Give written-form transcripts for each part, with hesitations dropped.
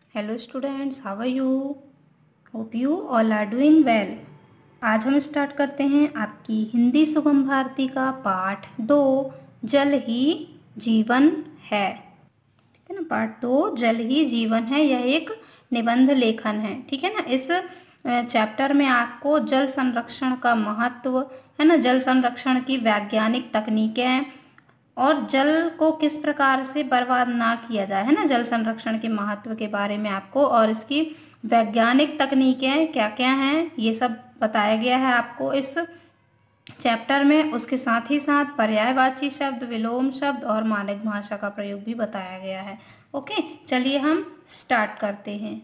Hello students, how are you? Hope you all are doing well. आज हम start करते हैं आपकी हिंदी सुगम भारती का पाठ 2, जल ही जीवन है। ठीक है ना, पाठ 2 जल ही जीवन है। यह एक निबंध लेखन है। ठीक है ना, इस चैप्टर में आपको जल संरक्षण का महत्व, है ना, जल संरक्षण की वैज्ञानिक तकनीकें और जल को किस प्रकार से बर्बाद ना किया जाए, है ना, जल संरक्षण के महत्व के बारे में आपको, और इसकी वैज्ञानिक तकनीकें क्या क्या हैं ये सब बताया गया है आपको इस चैप्टर में। उसके साथ ही साथ पर्यायवाची शब्द, विलोम शब्द और मानक भाषा का प्रयोग भी बताया गया है। ओके, चलिए हम स्टार्ट करते हैं।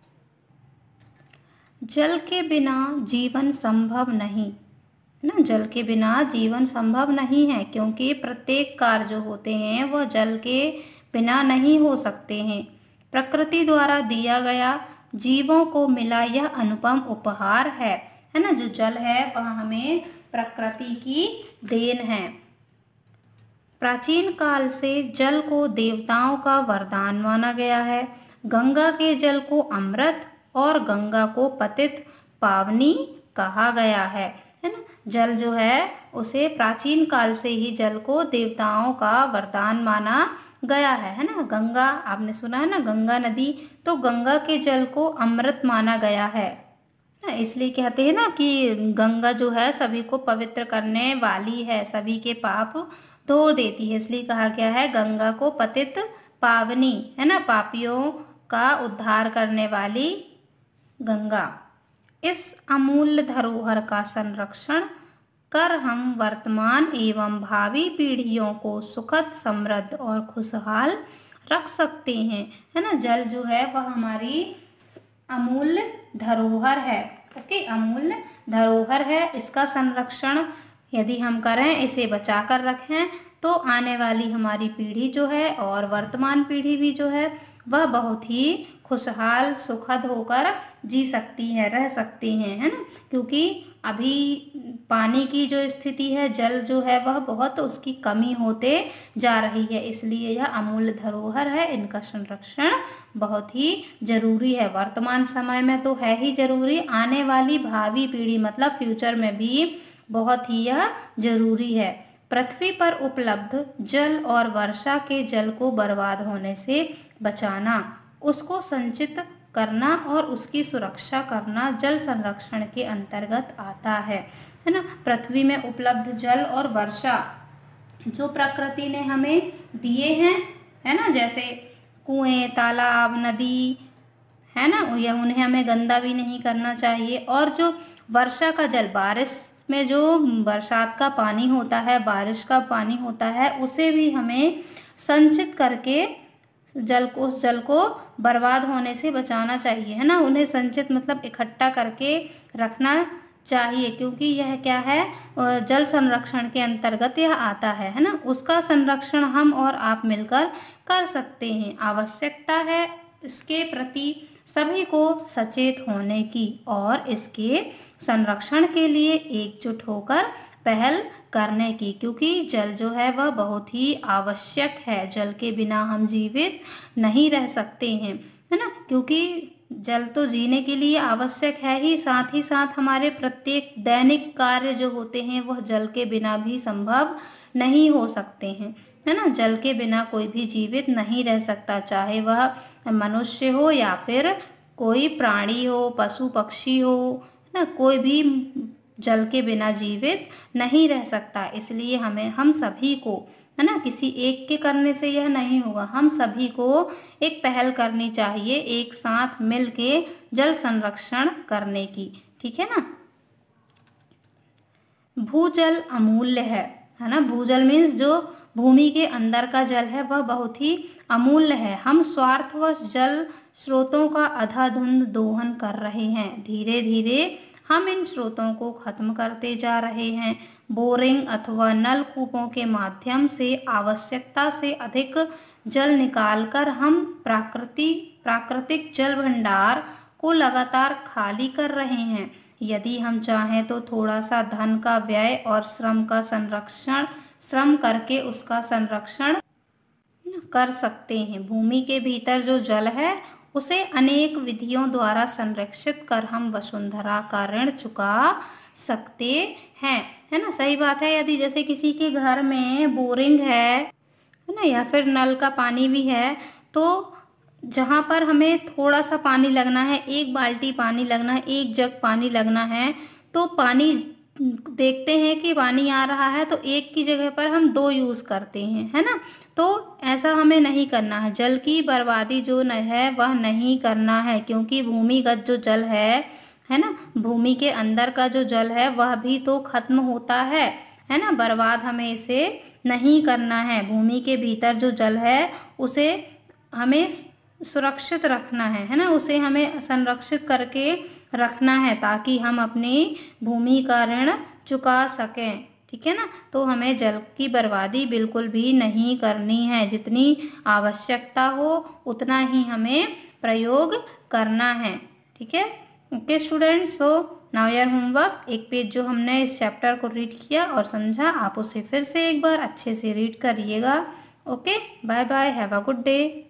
जल के बिना जीवन संभव नहीं, ना, जल के बिना जीवन संभव नहीं है, क्योंकि प्रत्येक कार्य जो होते हैं वह जल के बिना नहीं हो सकते हैं। प्रकृति द्वारा दिया गया जीवों को मिला यह अनुपम उपहार है ना, जो जल है वह हमें प्रकृति की देन है। प्राचीन काल से जल को देवताओं का वरदान माना गया है। गंगा के जल को अमृत और गंगा को पतित पावनी कहा गया है ना। जल जो है उसे प्राचीन काल से ही जल को देवताओं का वरदान माना गया है ना। गंगा, आपने सुना है ना, गंगा नदी, तो गंगा के जल को अमृत माना गया है ना। इसलिए कहते हैं ना कि गंगा जो है सभी को पवित्र करने वाली है, सभी के पाप धो देती है, इसलिए कहा गया है गंगा को पतित पावनी, है ना, पापियों का उद्धार करने वाली गंगा। इस अमूल्य धरोहर का संरक्षण कर हम वर्तमान एवं भावी पीढ़ियों को सुखद, समृद्ध और खुशहाल रख सकते हैं, है ना। जल जो है वह हमारी अमूल्य धरोहर है। ओके, अमूल्य धरोहर है। इसका संरक्षण यदि हम करें, इसे बचा कर रखें, तो आने वाली हमारी पीढ़ी जो है और वर्तमान पीढ़ी भी जो है वह बहुत ही खुशहाल, सुखद होकर जी सकती है, रह सकती हैं, है ना। क्योंकि अभी पानी की जो स्थिति है, जल जो है वह बहुत उसकी कमी होते जा रही है, इसलिए यह अमूल्य धरोहर है, इनका संरक्षण बहुत ही जरूरी है। वर्तमान समय में तो है ही जरूरी, आने वाली भावी पीढ़ी मतलब फ्यूचर में भी बहुत ही यह जरूरी है। पृथ्वी पर उपलब्ध जल और वर्षा के जल को बर्बाद होने से बचाना, उसको संचित करना और उसकी सुरक्षा करना जल संरक्षण के अंतर्गत आता है ना। पृथ्वी में उपलब्ध जल और वर्षा जो प्रकृति ने हमें दिए हैं, है ना, जैसे कुएं, तालाब, नदी, है ना, यह उन्हें हमें गंदा भी नहीं करना चाहिए। और जो वर्षा का जल, बारिश में जो बरसात का पानी होता है, बारिश का पानी होता है, उसे भी हमें संचित करके जल को, उस जल को बर्बाद होने से बचाना चाहिए, है ना। उन्हें संचित मतलब इकट्ठा करके रखना चाहिए, क्योंकि यह क्या है, जल संरक्षण के अंतर्गत यह आता है ना। उसका संरक्षण हम और आप मिलकर कर सकते हैं। आवश्यकता है इसके प्रति सभी को सचेत होने की और इसके संरक्षण के लिए एकजुट होकर पहल करने की, क्योंकि जल जो है वह बहुत ही आवश्यक है। जल के बिना हम जीवित नहीं रह सकते हैं, है ना, क्योंकि जल तो जीने के लिए आवश्यक है ही साथ हमारे प्रत्येक दैनिक कार्य जो होते हैं वह जल के बिना भी संभव नहीं हो सकते हैं, है ना। जल के बिना कोई भी जीवित नहीं रह सकता, चाहे वह मनुष्य हो या फिर कोई प्राणी हो, पशु पक्षी हो, ना, कोई भी जल के बिना जीवित नहीं रह सकता। इसलिए हमें, हम सभी को, है ना, किसी एक के करने से यह नहीं होगा, हम सभी को एक पहल करनी चाहिए, एक साथ मिलके जल संरक्षण करने की। ठीक है ना। भूजल अमूल्य है ना। भूजल मीन्स जो भूमि के अंदर का जल है वह बहुत ही अमूल्य है। हम स्वार्थवश जल स्रोतों का अंधाधुंध दोहन कर रहे हैं। धीरे धीरे हम इन स्रोतों को खत्म करते जा रहे हैं। बोरिंग अथवा नलकूपों के माध्यम से आवश्यकता से अधिक जल निकालकर हम प्राकृतिक जल भंडार को लगातार खाली कर रहे हैं। यदि हम चाहें तो थोड़ा सा धन का व्यय और श्रम करके उसका संरक्षण कर सकते हैं। भूमि के भीतर जो जल है उसे अनेक विधियों द्वारा संरक्षित कर हम वसुंधरा का ऋण चुका सकते हैं। है ना, सही बात है। यदि जैसे किसी के घर में बोरिंग है ना, या फिर नल का पानी भी है, तो जहाँ पर हमें थोड़ा सा पानी लगना है, 1 बाल्टी पानी लगना है, 1 जग पानी लगना है, तो पानी देखते हैं कि पानी आ रहा है तो एक की जगह पर हम 2 यूज करते हैं, है ना। तो ऐसा हमें नहीं करना है। जल की बर्बादी जो न है वह नहीं करना है, क्योंकि भूमिगत जो जल है ना, भूमि के अंदर का जो जल है वह भी तो खत्म होता है ना। बर्बाद हमें इसे नहीं करना है। भूमि के भीतर जो जल है उसे हमें सुरक्षित रखना है ना, उसे हमें संरक्षित करके रखना है, ताकि हम अपनी भूमि का ऋण चुका सकें। ठीक है ना, तो हमें जल की बर्बादी बिल्कुल भी नहीं करनी है। जितनी आवश्यकता हो उतना ही हमें प्रयोग करना है। ठीक है, okay students, so now your homework. एक पेज जो हमने इस चैप्टर को रीड किया और समझा, आप उसे फिर से एक बार अच्छे से रीड करिएगा। Okay, bye bye, have a good day.